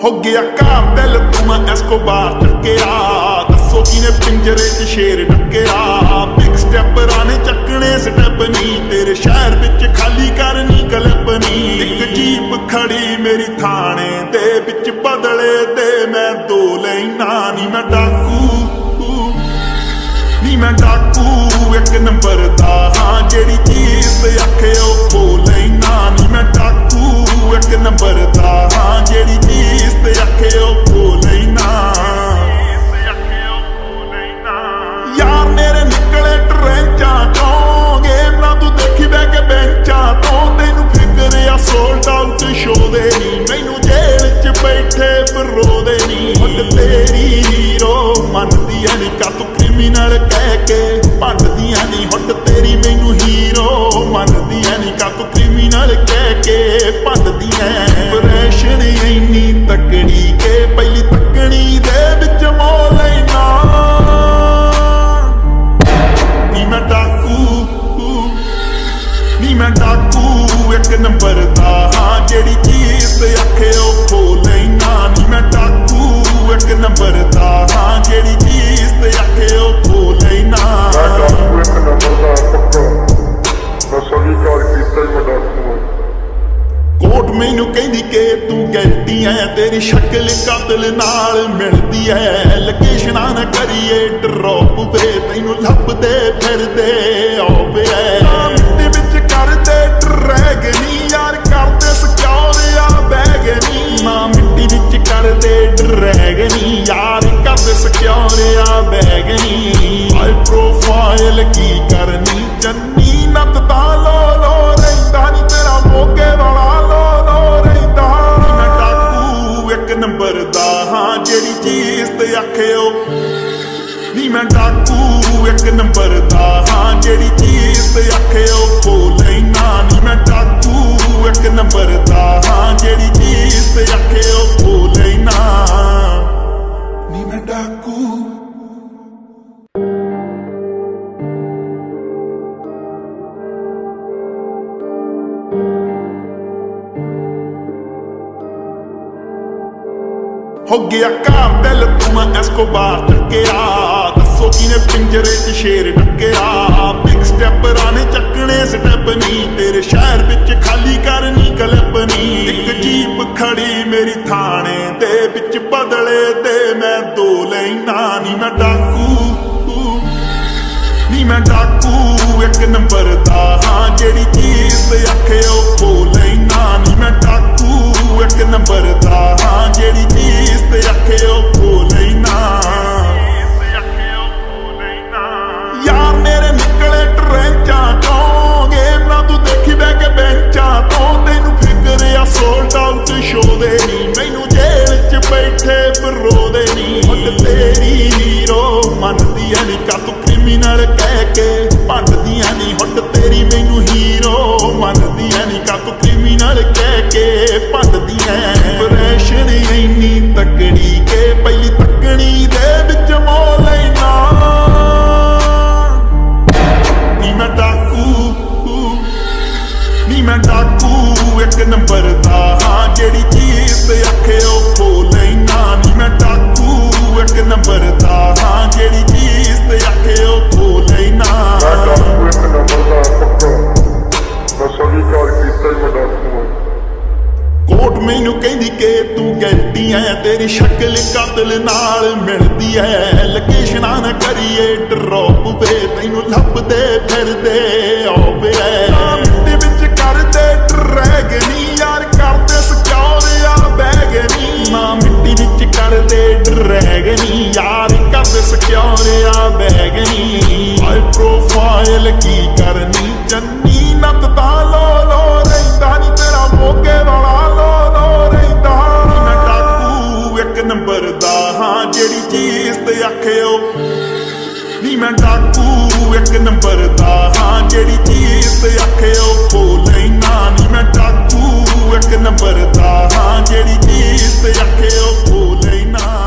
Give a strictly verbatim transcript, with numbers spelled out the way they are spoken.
हो गया कार दिल तू मैं एस्कोबार चक्या दसो किने पिंजरे च शेर ढक्या बिग स्टेपर आने चकने स्टेप नी तेरे शहर विच खाली करनी कलपनी एक जीप खड़ी मेरी थाने दे विच बदले दे मैं दो लेना नी मैं डाकू नी मैं डाकू एक नंबर दा हाँ जेड़ी चीज आखे ओ खो लेना नी मैं डाकू एक नंबर दा हाँ जेड़ी चीज आखे ओ खो लेना यार मेरे निकले ट्रेंचा तो गेम ना तू देखी बह के बेंचा तो तेनू फिकर आ सोल्ड आउट शो दे नी मैनू जेल च बैठे बरो दे नी हट तेरी हीरो मनदी है नी का तू क्रिमिनल कह के भंडदियां नी हट तेरी मैनू हीरो मनदी है नी का तू क्रिमिनल कह के भंडदियां ऑपरेशन इन्नी तकड़ी के पहली तकनी दे विच मोह लेना नी मैं डाकू नी मैं डाकू एक नंबर दा हाँ जेड़ी चीज आखे ओ खो लेना नी मैं डाकू एक नंबर दा हाँ जेड़ी चीज आखे ओ खो लेना मैं डाकू एक नंबर दा पक्का मैं सभी कार कीता ही मैं डाकू कोर्ट मैनू कहदी के तू गलती है तेरी शक्ल कातिल नाल मिलदी है लोकेशना न करिए ड्रॉप वे तैनू लभदे फिरदे आवे मिट्टी विच करदे ड्रैगनी यार करदे सिक्योर या बैगनी मां मिट्टी विच करदे ड्रैगनी यार करदे सिक्योर या बैगनी हाई प्रोफाइल की करनी चन्नी नत ता लो लो रहिंदा नी तेरा मोगे वाला नंबर दा हाँ जेड़ी चीज ते आखे ओ नी मैं डाकू एक नंबर दा हाँ जेड़ी चीज ते आखे ओ खो लेना नी मैं डाकू एक नंबर दा हाँ जेड़ी चीज ते आखे ओ खो लेना नी मैं डाकू हो गया कार दिल तू मैं एस्कोबार चक्या दसो किने पिंजरे च शेर ढक्या बिग स्टेपर आने चकने स्टेप नी तेरे शहर विच खाली करनी कलपनी एक जीप खड़ी मेरी थाने दे विच बदले दे मैं दो लेना नी मैं डाकू नी मैं डाकू एक नंबर दा हाँ जेड़ी चीज आखे ओ खो लेना नी मैं डाकू एक नंबर दा हाँ जेड़ी चीज आखे ओ खो लेना यार मेरे निकले ट्रेंचा तो गेम ना तू देखी बह के बेंचा तो तेनू फिकर आ सोल्ड आउट शो दे नी मैनू जेल च बैठे बरो दे नी हट तेरी हीरो मनदी है नी का तू क्रिमिनल कह के भंडदियां नी हट तेरी मैनू हीरो मनदी है नी का तू क्रिमिनल कह के भंडदियां ऑपरेशन इन्नी तकड़ी के पहली तकनी दे विच मोह लेना नी मैं डाकू नी मैं डाकू एक नंबर दा हाँ जेड़ी चीज आखे ओ खो लेना नी मैं डाकू एक नंबर दा हाँ जेड़ी चीज आखे ओ खो लेना मैं डाकू एक नंबर दा पक्का मैं सभी कार कीता ही मैं डाकू कोर्ट मैनू कहदी के तू गलती है तेरी शक्ल कातिल नाल मिलदी है लोकेशना न करिए ड्रॉप वे तैनू लभदे फिरदे आवे मिट्टी विच करदे ड्रैगनी यार करदे सिक्योर या बैगनी मां मिट्टी विच करदे ड्रैगनी यार करदे सिक्योर या बैगनी हाई प्रोफाइल की करनी चन्नी नत ता लो लो रहिंदा नी तेरा मोगे वाला लो लो रहिंदा नी मैं डाकू एक नंबर दा हाँ जेड़ी चीज ते आखे ओ नी मैं डाकू एक नंबर दा हाँ जेड़ी चीज आखे ओ खो लेना नी मैं डाकू एक नंबर दा हाँ जेड़ी चीज आखे ओ खो लेना।